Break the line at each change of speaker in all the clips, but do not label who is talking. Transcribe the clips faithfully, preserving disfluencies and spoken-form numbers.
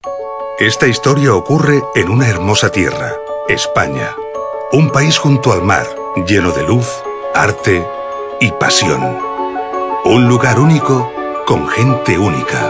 Esta historia ocurre en una hermosa tierra, España. Un país junto al mar, lleno de luz, arte y pasión. Un lugar único con gente única.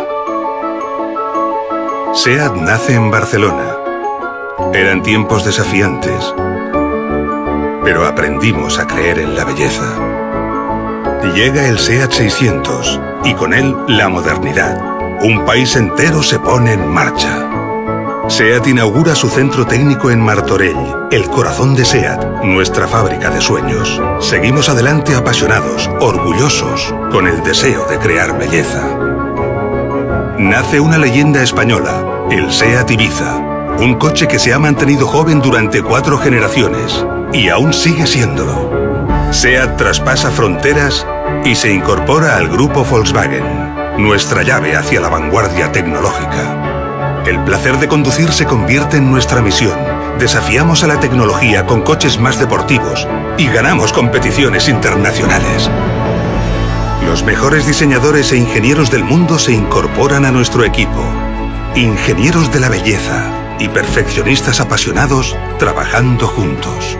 SEAT nace en Barcelona. Eran tiempos desafiantes, pero aprendimos a creer en la belleza. Llega el SEAT seiscientos y con él la modernidad. Un país entero se pone en marcha. SEAT inaugura su centro técnico en Martorell, el corazón de SEAT, nuestra fábrica de sueños. Seguimos adelante apasionados, orgullosos, con el deseo de crear belleza. Nace una leyenda española, el SEAT Ibiza, un coche que se ha mantenido joven durante cuatro generaciones y aún sigue siéndolo. SEAT traspasa fronteras y se incorpora al grupo Volkswagen, nuestra llave hacia la vanguardia tecnológica. El placer de conducir se convierte en nuestra misión. Desafiamos a la tecnología con coches más deportivos y ganamos competiciones internacionales. Los mejores diseñadores e ingenieros del mundo se incorporan a nuestro equipo. Ingenieros de la belleza y perfeccionistas apasionados trabajando juntos.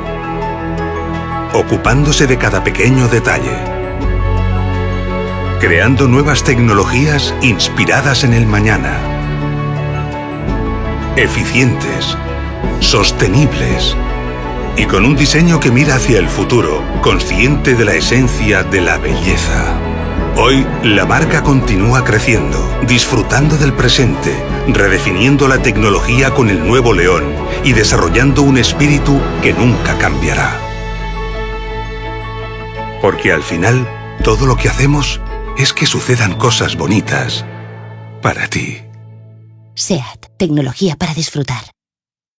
Ocupándose de cada pequeño detalle. Creando nuevas tecnologías inspiradas en el mañana. Eficientes, sostenibles y con un diseño que mira hacia el futuro, consciente de la esencia de la belleza. Hoy, la marca continúa creciendo, disfrutando del presente, redefiniendo la tecnología con el nuevo León y desarrollando un espíritu que nunca cambiará. Porque al final, todo lo que hacemos es que sucedan cosas bonitas para ti.
SEAT. Tecnología para disfrutar.